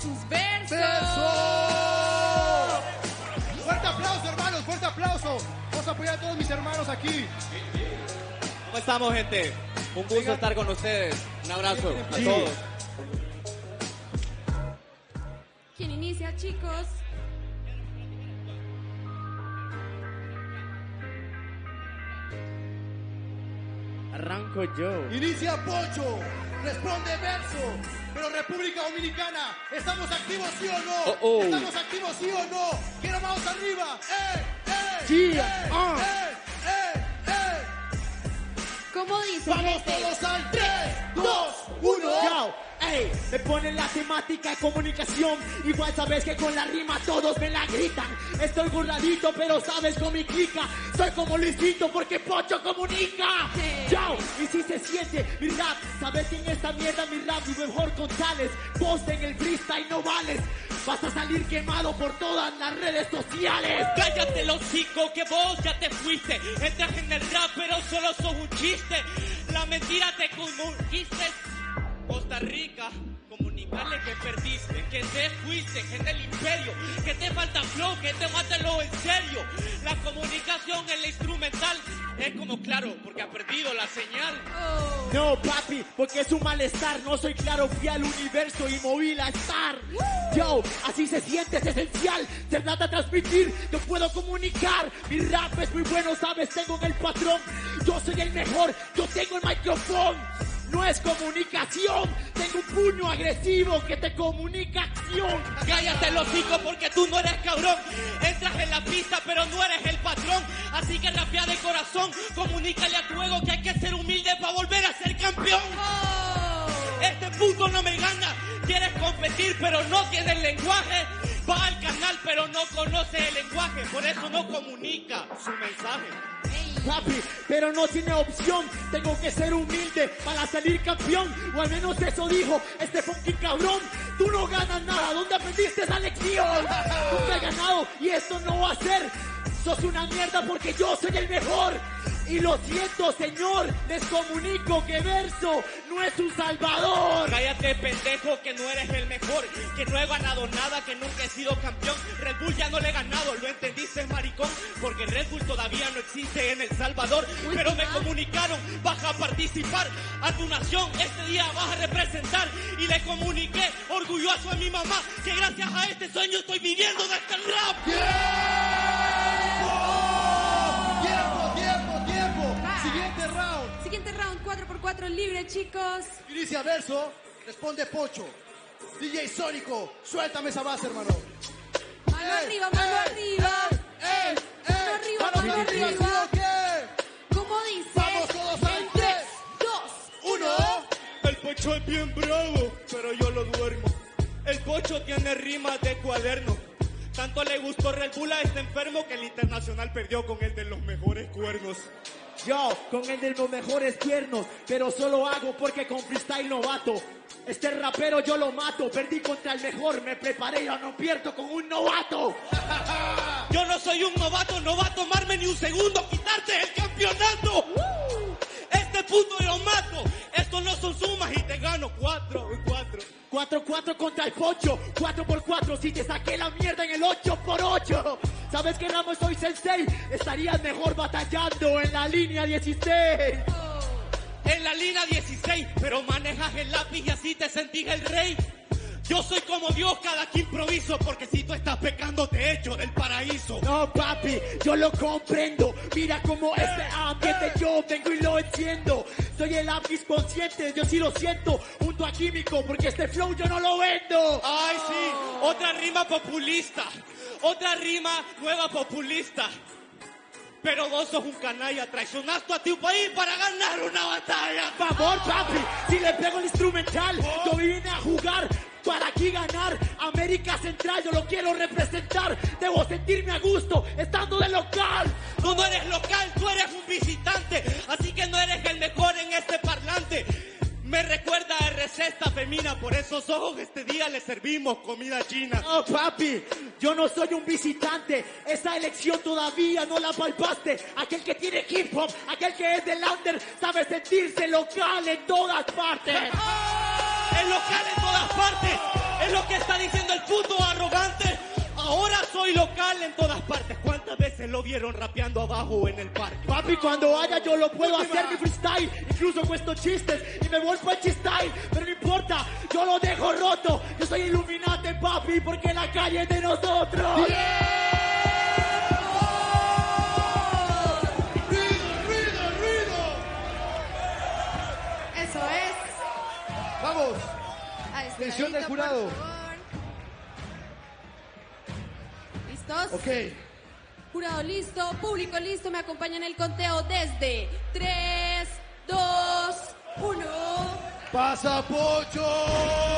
sus versos. Fuerte aplauso, hermanos, fuerte aplauso. Vamos a apoyar a todos mis hermanos aquí. ¿Cómo estamos, gente? Un gusto estar con ustedes. Un abrazo a todos. ¿Quién inicia, chicos? Arranco yo. Inicia Pocho, responde verso. Pero República Dominicana, ¿estamos activos sí o no? ¿Estamos activos sí o no? Quiero manos arriba. ¿Cómo dice? Vamos todos al 3, 2, 1. Ey, me ponen la temática de comunicación. Igual sabes que con la rima todos me la gritan. Estoy burladito, pero sabes con mi clica. Soy como Luisito porque Pocho comunica. Chao, y si se siente mi rap, sabes que en esta mierda mi rap y mejor con tales. Vos en el freestyle no vales. Vas a salir quemado por todas las redes sociales. Cállate los hocico que vos ya te fuiste. Entras en el rap pero solo sos un chiste. La mentira te conquiste. Costa Rica, comunicarle que perdiste, que te fuiste, que en el imperio, que te falta flow, que te mátalo en serio. La comunicación en la instrumental es como claro, porque ha perdido la señal. No, papi, porque es un malestar. No soy claro, fui al universo y moví la star. Yo, así se siente, es esencial. Se trata de transmitir, yo puedo comunicar. Mi rap es muy bueno, sabes, tengo en el patrón. Yo soy el mejor, yo tengo el micrófono. No es comunicación, tengo un puño agresivo que te comunica acción. Cállate el hocico porque tú no eres cabrón. Entras en la pista pero no eres el patrón. Así que rapea de corazón, comunícale a tu ego que hay que ser humilde para volver a ser campeón. Este puto no me gana. Quieres competir pero no tienes lenguaje. Va al canal pero no conoce el lenguaje. Por eso no comunica su mensaje. Papi, pero no tiene opción. Tengo que ser humilde para salir campeón. O al menos eso dijo este funky cabrón. Tú no ganas nada, ¿dónde aprendiste esa lección? Nunca he ganado y esto no va a ser. Sos una mierda porque yo soy el mejor. Y lo siento, señor, les comunico que verso no es un salvador. Cállate, pendejo, que no eres el mejor, que no he ganado nada, que nunca he sido campeón. Red Bull ya no le he ganado, ¿lo entendiste, maricón? Porque Red Bull todavía no existe en El Salvador. Pero me comunicaron, vas a participar a tu nación, este día vas a representar. Y le comuniqué, orgulloso a mi mamá, que gracias a este sueño estoy viviendo de este rap. Siguiente round, 4x4 libre, chicos. Inicia verso, responde Pocho. DJ Sónico, suéltame esa base, hermano. Mano arriba, mano arriba. Mano arriba, mano arriba. ¿Cómo dice? Vamos todos al 3, 2, 1. El Pocho es bien bravo, pero yo lo duermo. El Pocho tiene rimas de cuaderno. Tanto le gustó Red Bull a este enfermo que el internacional perdió con el de los mejores cuernos. Yo, con el de los mejores tiernos, pero solo hago porque con freestyle novato. Este rapero yo lo mato, perdí contra el mejor, me preparé y ya no pierdo con un novato. Yo no soy un novato, no va a tomarme ni un segundo quitarte el campeonato. Este puto lo mato, estos no son sumas y te gano 4-4. 4-4 contra el Pocho, 4x4 si te saqué la mierda en el 8x8. ¿Sabes que Ramos soy sensei? Estarías mejor batallando en la línea 16. En la línea 16, pero manejas el lápiz y así te sentís el rey. Yo soy como Dios cada que improviso, porque si tú estás pecando te echo del paraíso. No, papi, yo lo comprendo. Mira cómo este ambiente yo vengo y lo enciendo. Soy el lápiz consciente, yo sí lo siento, junto a Químico, porque este flow yo no lo vendo. Ay, sí, otra rima populista, otra rima nueva populista. Pero vos sos un canalla, traicionaste a tu país para ganar una batalla. Por favor, papi, si le pego el instrumental, yo vine a jugar para aquí ganar. América Central, yo lo quiero representar. Debo sentirme a gusto estando de local. Tú no eres local, tú eres un visitante, así que no eres el mejor en este parlante. Me recuerda a receta femina, por esos ojos este día le servimos comida china. No, papi, yo no soy un visitante. Esa elección todavía no la palpaste. Aquel que tiene hip hop, aquel que es del under, sabe sentirse local en todas partes. Es local en todas partes, es lo que está diciendo soy local en todas partes. ¿Cuántas veces lo vieron rapeando abajo o en el parque? Papi, cuando haya yo lo puedo hacer mi freestyle. Incluso con estos chistes y me vuelvo a chistyle. Pero no importa, yo lo dejo roto. Yo soy Illuminati, papi, porque la calle es de nosotros. Eso es. Vamos. Ahí está, Atención del por jurado. favor. ¿Listos? Ok. Jurado listo, público listo, me acompañan en el conteo desde 3, 2, 1. ¡Pasa, Pocho!